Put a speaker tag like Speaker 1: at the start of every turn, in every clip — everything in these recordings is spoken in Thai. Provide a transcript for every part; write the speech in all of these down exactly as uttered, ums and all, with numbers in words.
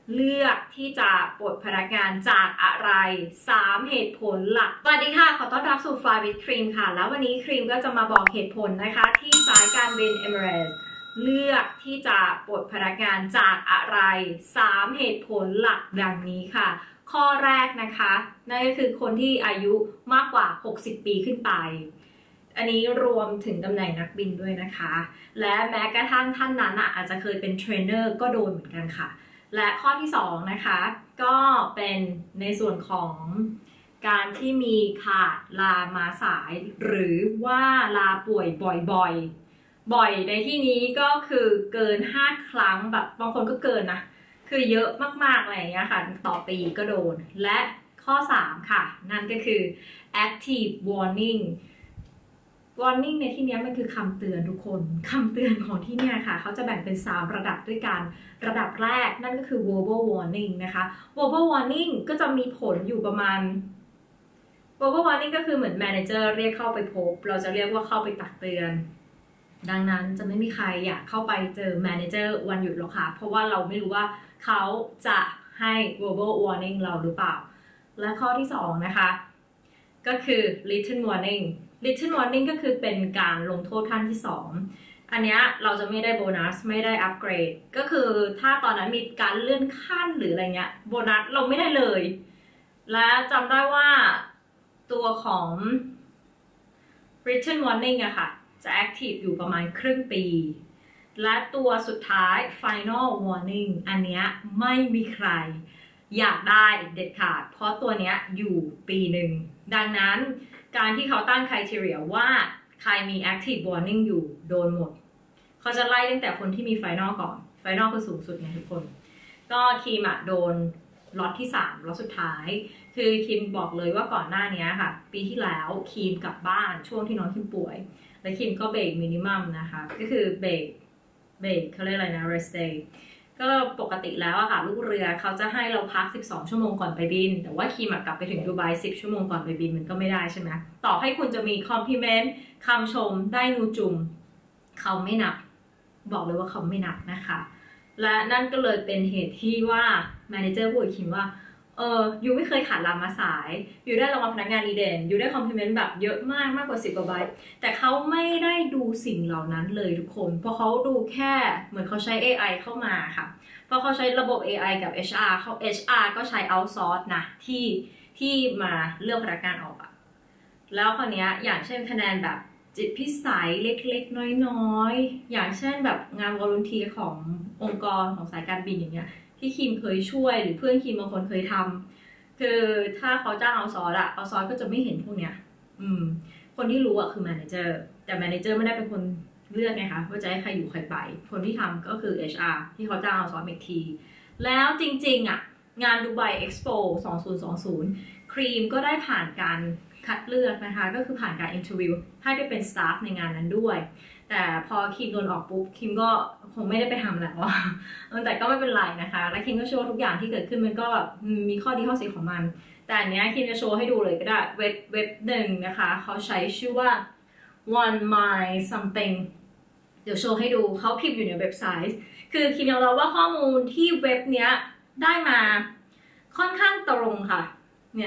Speaker 1: เลือกที่จะปลดพนักงานจากอะไรสามเหตุผลหลักสวัสดีค่ะขอต้อนรับสู่ Fly with Cream ค่ะแล้ววันนี้ครีมก็จะมาบอกเหตุผลนะคะที่สายการบิน Emirates เลือกที่จะปลดพนักงานจากอะไรสามเหตุผลหลักดังนี้ค่ะข้อแรกนะคะนั่นก็คือคนที่อายุมากกว่าหกสิบปีขึ้นไปอันนี้รวมถึงตำแหน่งนักบินด้วยนะคะและแม้กระทั่งท่านนั้นอาจจะเคยเป็นเทรนเนอร์ก็โดนเหมือนกันค่ะและข้อที่สองนะคะก็เป็นในส่วนของการที่มีขาดลามาสายหรือว่าลาป่วยบ่อยๆบ่อยในที่นี้ก็คือเกินห้าครั้งแบบบางคนก็เกินนะคือเยอะมากๆอะไรอย่างเงี้ยค่ะต่อปีก็โดนและข้อสามค่ะนั่นก็คือ active warning warning ในที่นี้มันคือคำเตือนทุกคนคำเตือนของที่เนี่ยค่ะเขาจะแบ่งเป็นสามระดับด้วยกันระดับแรกนั่นก็คือ verbal warning นะคะ verbal warning ก็จะมีผลอยู่ประมาณ verbal warning ก็คือเหมือน manager เรียกเข้าไปพบเราจะเรียกว่าเข้าไปตักเตือนดังนั้นจะไม่มีใครอยากเข้าไปเจอ manager วันหยุดหรอกค่ะเพราะว่าเราไม่รู้ว่าเขาจะให้ verbal warning เราหรือเปล่าและข้อที่สองนะคะก็คือ written warning written warning ก็คือเป็นการลงโทษขั้นที่สองอันนี้เราจะไม่ได้โบนัสไม่ได้อัปเกรดก็คือถ้าตอนนั้นมีการเลื่อนขั้นหรืออะไรเงี้ยโบนัสเราไม่ได้เลยและจำได้ว่าตัวของ written warning อะค่ะจะ active อยู่ประมาณครึ่งปีและตัวสุดท้าย final warning อันเนี้ยไม่มีใครอยากได้เด็ดขาดเพราะตัวเนี้ยอยู่ปีหนึ่งดังนั้นการที่เขาตั้ง criteria ว่าใครมี active warning อยู่โดนหมดเขาจะไล่ตั้งแต่คนที่มี final ก่อน final คือสูงสุดไงทุกคนก็คิมอะโดนล็อตที่สามล็อตสุดท้ายคือคิมบอกเลยว่าก่อนหน้านี้ค่ะปีที่แล้วคิมกลับบ้านช่วงที่น้องคิมป่วยและคิมก็เบรกมินิมัมนะคะก็คือเบรกเบรกเขาเรียกอะไรนะ rest dayก็ปกติแล้วอะค่ะลูกเรือเขาจะให้เราพักสิบสองชั่วโมงก่อนไปบินแต่ว่าคิมกลับไปถึงดูไบสิบชั่วโมงก่อนไปบินมันก็ไม่ได้ใช่ไหมต่อให้คุณจะมีคอมพลีเมนต์คำชมได้นูจุ่มเขาไม่นับบอกเลยว่าเขาไม่นับนะคะและนั่นก็เลยเป็นเหตุที่ว่าแมเนเจอร์พูดกับคิมว่าเออยูไม่เคยขาดลามาสายยูได้รางวัลพนักงานดีเด่นยูได้คอมพลีเมนต์แบบเยอะมากมากกว่าสิบกว่าใบแต่เขาไม่ได้ดูสิ่งเหล่านั้นเลยทุกคนเพราะเขาดูแค่เหมือนเขาใช้ เอ ไอ เข้ามาค่ะเพราะเขาใช้ระบบ เอ ไอ กับ เอช อาร์ เขา เอช อาร์ ก็ใช้ outsource นะที่ที่มาเลือกพนักงานออกอะแล้วคราวนี้อย่างเช่นคะแนนแบบจิตพิสัยเล็กๆน้อยๆอย่างเช่นแบบงานวอลุนเทียร์ขององค์กรของสายการบินอย่างเงี้ยที่คิมเคยช่วยหรือเพื่อนคิมบางคนเคยทำคือถ้าเขาจ้างเอาซอร์อะเอาซอร์ก็จะไม่เห็นพวกเนี้ยอืมคนที่รู้อะคือแมเนเจอร์แต่แมเนเจอร์ไม่ได้เป็นคนเลือกไงคะว่าจะให้ใครอยู่ใครไปคนที่ทำก็คือ เอช อาร์ ที่เขาจ้างเอาซอร์อีกทีแล้วจริงๆอะงานดูไบเอ็กซ์โปสองพันยี่สิบครีมก็ได้ผ่านการคัดเลือกนะคะก็คือผ่านการอินเทอร์วิวให้ไปเป็นสตาฟในงานนั้นด้วยแต่พอคิมโดนออกปุ๊บคิมก็คงไม่ได้ไปทำแล้วแต่ก็ไม่เป็นไรนะคะและคิมก็โชว์ทุกอย่างที่เกิดขึ้นมันก็มีข้อดีข้อเสียของมันแต่อันนี้คิมจะโชว์ให้ดูเลยก็ได้เว็บเว็บหนึ่งนะคะเขาใช้ชื่อว่า one my something เดี๋ยวโชว์ให้ดูเขาพิมพ์อยู่ในเว็บไซต์คือคิมยอมรับว่าข้อมูลที่เว็บเนี้ยได้มาค่อนข้างตรงค่ะเนี่ย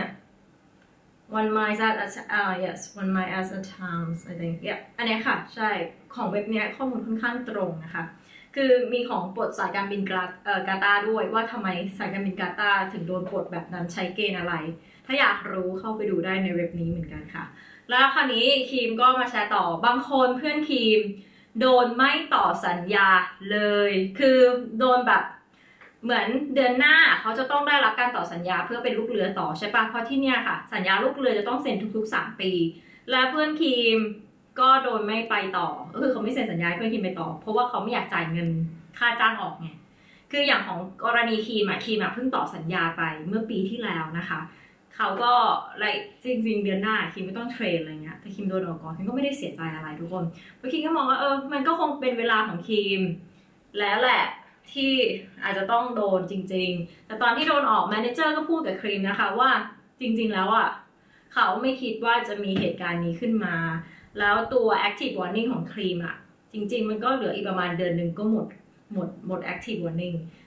Speaker 1: one mile as a uh, yes one mile as a times I think yeah อันนี้ค่ะใช่ของเว็บเนี้ยข้อมูลค่อนข้างตรงนะคะคือมีของปลดสายการบินกาเอ่อกาตาร์ด้วยว่าทำไมสายการบินกาตาร์ถึงโดนปลดแบบนั้นใช้เกณฑ์อะไรถ้าอยากรู้เข้าไปดูได้ในเว็บนี้เหมือนกันค่ะแล้วคราวนี้คีมก็มาแชร์ต่อบางคนเพื่อนคีมโดนไม่ต่อสัญญาเลยคือโดนแบบเหมือนเดือนหน้าเขาจะต้องได้รับการต่อสัญญาเพื่อเป็นลูกเรือต่อใช่ปะเพราะที่เนี่ยค่ะสัญญาลูกเรือจะต้องเซ็นทุกๆสามปีและเพื่อนคีมก็โดนไม่ไปต่อก็คือเขาไม่เซ็นสัญญาเพื่อนคีมไปต่อเพราะว่าเขาไม่อยากจ่ายเงินค่าจ้างออกไงคืออย่างของกรณีคีมอะคีมอะเพิ่งต่อสัญญาไปเมื่อปีที่แล้วนะคะเขาก็อะไรจริงๆเดือนหน้าคิมไม่ต้องเทรนอะไรเงี้ยแต่คิมโดนออกก่อนคิมก็ไม่ได้เสียใจอะไรทุกคนเพราะคิมก็มองว่าเออมันก็คงเป็นเวลาของคิมแล้วแหละที่อาจจะต้องโดนจริงๆแต่ตอนที่โดนออกแมเนเจอร์ก็พูดกับครีมนะคะว่าจริงๆแล้วอ่ะเขาไม่คิดว่าจะมีเหตุการณ์นี้ขึ้นมาแล้วตัว active warning ของครีมอ่ะจริงๆมันก็เหลืออีกประมาณเดือนหนึ่งก็หมดหมดหมด active warning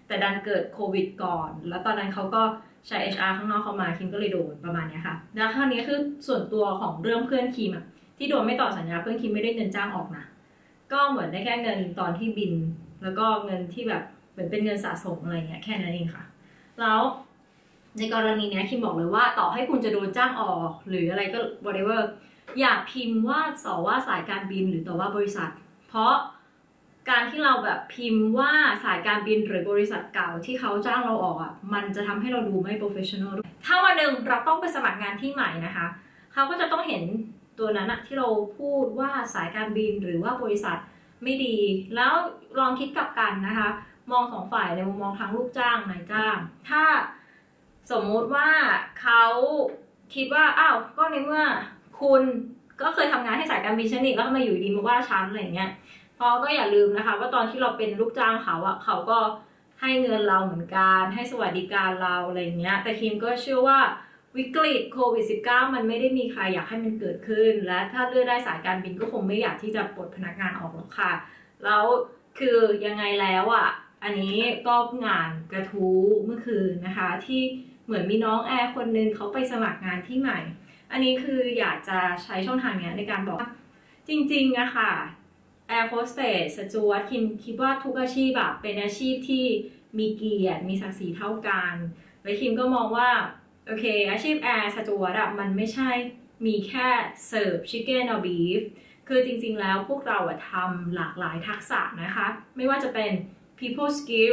Speaker 1: แต่ดันเกิดโควิดก่อนแล้วตอนนั้นเขาก็ใช้ เอช อาร์ ข้างนอกเข้ามาคิมก็เลยโดนประมาณนี้ค่ะแล้วคราวนี้คือส่วนตัวของเรื่องเพื่อนคิมอะที่โดนไม่ต่อสัญญาเพื่อนคิมไม่ได้เงินจ้างออกนะก็เหมือนได้แค่เงินตอนที่บินแล้วก็เงินที่แบบเหมือนเป็นเงินสะสมอะไรเงี้ยแค่นั้นเองค่ะแล้วในกรณีนี้คิมบอกเลยว่าต่อให้คุณจะโดนจ้างออกหรืออะไรก็ whatever อยากพิมพ์ว่าต่อว่าสายการบินหรือต่อว่าบริษัทเพราะการที่เราแบบพิมพ์ว่าสายการบินหรือบริษัทเก่าที่เขาจ้างเราออกอ่ะมันจะทำให้เราดูไม่ professional ด้วยถ้าวันหนึ่งเราต้องไปสมัครงานที่ใหม่นะคะเขาก็จะต้องเห็นตัวนั้นอะที่เราพูดว่าสายการบินหรือว่าบริษัทไม่ดีแล้วลองคิดกลับกันนะคะมองสองฝ่ายในมุมมองทั้งลูกจ้างนายจ้างถ้าสมมุติว่าเขาคิดว่าอ้าวก็ในเมื่อคุณก็เคยทำงานให้สายการบินฉันนี่แล้วทำไมอยู่ดีมาว่าฉันอะไรเงี้ยเพราะก็อย่าลืมนะคะว่าตอนที่เราเป็นลูกจ้างเขาอะเขาก็ให้เงินเราเหมือนกันให้สวัสดิการเราอะไรเงี้ยแต่คิมก็เชื่อว่าวิกฤตโควิด สิบเก้า มันไม่ได้มีใครอยากให้มันเกิดขึ้นและถ้าเลือกได้สายการบินก็คงไม่อยากที่จะปลดพนักงานออกหรอกค่ะแล้วคือยังไงแล้วอ่ะอันนี้ก็งานกระทู้เมื่อคืนนะคะที่เหมือนมีน้องแอร์คนนึงเขาไปสมัครงานที่ใหม่อันนี้คืออยากจะใช้ช่องทางนี้ในการบอกจริงๆอะค่ะแอร์โฮสเตสสจ๊วตคิมคิดว่าทุกอาชีพแบบเป็นอาชีพที่มีเกียรติมีศักดิ์ศรีเท่ากันและคิมก็มองว่าโอเคอาชีพแอร์สจ๊วตอะมันไม่ใช่มีแค่เสิร์ฟชิคเก้นหรือบีฟคือจริงๆแล้วพวกเราอะทำหลากหลายทักษะนะคะไม่ว่าจะเป็น people skill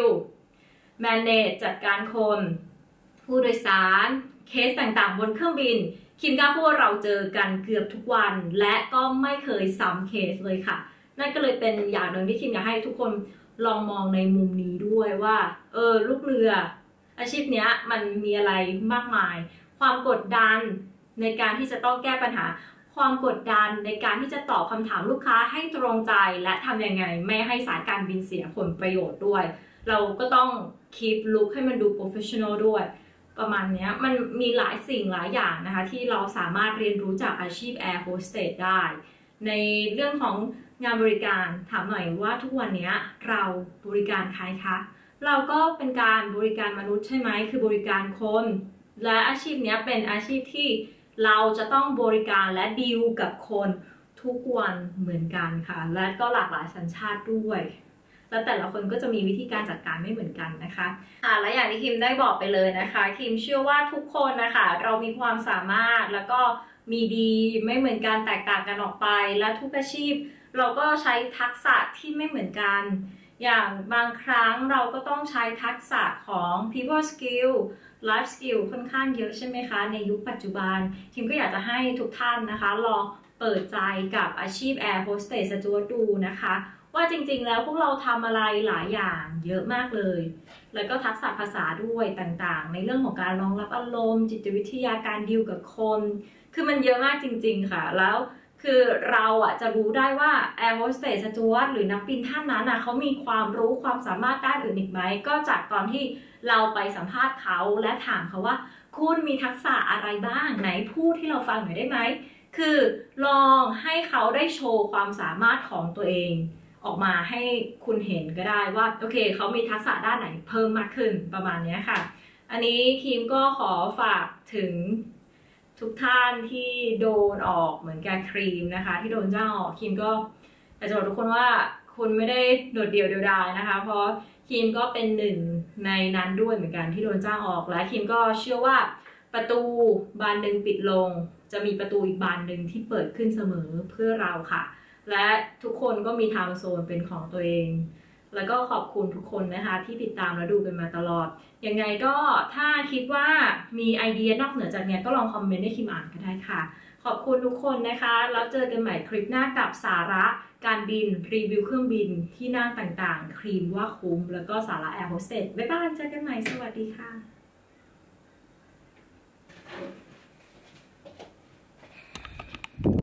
Speaker 1: manage จัดการคนผู้โดยสารเคสต่างๆบนเครื่องบินคิมกล้าพูดว่าเราเจอกันเกือบทุกวันและก็ไม่เคยซ้ำเคสเลยค่ะนั่นก็เลยเป็นอย่างหนึ่งที่คิมอยากให้ทุกคนลองมองในมุมนี้ด้วยว่าเออลูกเรืออาชีพเนี้ยมันมีอะไรมากมายความกดดันในการที่จะต้องแก้ปัญหาความกดดันในการที่จะตอบคำถามลูกค้าให้ตรงใจและทำยังไงไม่ให้สายการบินเสียผลประโยชน์ด้วยเราก็ต้องคีปลุคให้มันดู professional ด้วยประมาณนี้มันมีหลายสิ่งหลายอย่างนะคะที่เราสามารถเรียนรู้จากอาชีพแอร์โฮสเตสได้ในเรื่องของงานบริการถามหน่อยว่าทุกวันนี้เราบริการใครคะเราก็เป็นการบริการมนุษย์ใช่ไหมคือบริการคนและอาชีพนี้เป็นอาชีพที่เราจะต้องบริการและดีลกับคนทุกวันเหมือนกันค่ะและก็หลากหลายสัญชาติด้วยแล้วแต่ละคนก็จะมีวิธีการจัดการไม่เหมือนกันนะคะอ่าและอย่างที่คิมได้บอกไปเลยนะคะคิมเชื่อว่าทุกคนนะคะเรามีความสามารถแล้วก็มีดีไม่เหมือนกันแตกต่างกันออกไปและทุกอาชีพเราก็ใช้ทักษะที่ไม่เหมือนกันอย่างบางครั้งเราก็ต้องใช้ทักษะของ people skill life skill ค่อนข้างเยอะใช่ไหมคะในยุคปัจจุบันคิมก็อยากจะให้ทุกท่านนะคะลองเปิดใจกับอาชีพ Air Hostess สจ๊วตดูนะคะว่าจริงๆแล้วพวกเราทำอะไรหลายอย่างเยอะมากเลยแล้วก็ทักษะภาษาด้วยต่างๆในเรื่องของการรองรับอารมณ์จิตวิทยาการดีลกับคนคือมันเยอะมากจริงๆค่ะแล้วคือเราอ่ะจะรู้ได้ว่า Air Hostess สจ๊วตหรือนักบินท่านนั้นอ่ะเขามีความรู้ความสามารถด้านอื่นอีกไหมก็จากตอนที่เราไปสัมภาษณ์เขาและถามเขาว่าคุณมีทักษะอะไรบ้างไหนพูดที่เราฟังหน่อยได้ไหมคือลองให้เขาได้โชว์ความสามารถของตัวเองออกมาให้คุณเห็นก็ได้ว่าโอเคเขามีทักษะด้านไหนเพิ่มมากขึ้นประมาณนี้ค่ะอันนี้คิมก็ขอฝากถึงทุกท่านที่โดนออกเหมือนกันครีมนะคะที่โดนจ้างออกคิมก็อยากจะบอกทุกคนว่าคุณไม่ได้โดดเดี่ยวเดียวดายนะคะเพราะคิมก็เป็นหนึ่งในนั้นด้วยเหมือนกันที่โดนจ้างออกและคิมก็เชื่อว่าประตูบานหนึ่งปิดลงจะมีประตูอีกบานหนึ่งที่เปิดขึ้นเสมอเพื่อเราค่ะและทุกคนก็มีไทม์โซนเป็นของตัวเองแล้วก็ขอบคุณทุกคนนะคะที่ติดตามและดูกันมาตลอดยังไงก็ถ้าคิดว่ามีไอเดียนอกเหนือจากนี้ก็ลองคอมเมนต์ให้คิมอ่านก็ได้ค่ะขอบคุณทุกคนนะคะแล้วเจอกันใหม่คลิปหน้ากับสาระการบินรีวิวเครื่องบินที่นั่งต่างๆครีมว่าคุ้มแล้วก็สาระแอร์โฮสเตสบ๊ายบายเจอกันใหม่สวัสดีค่ะ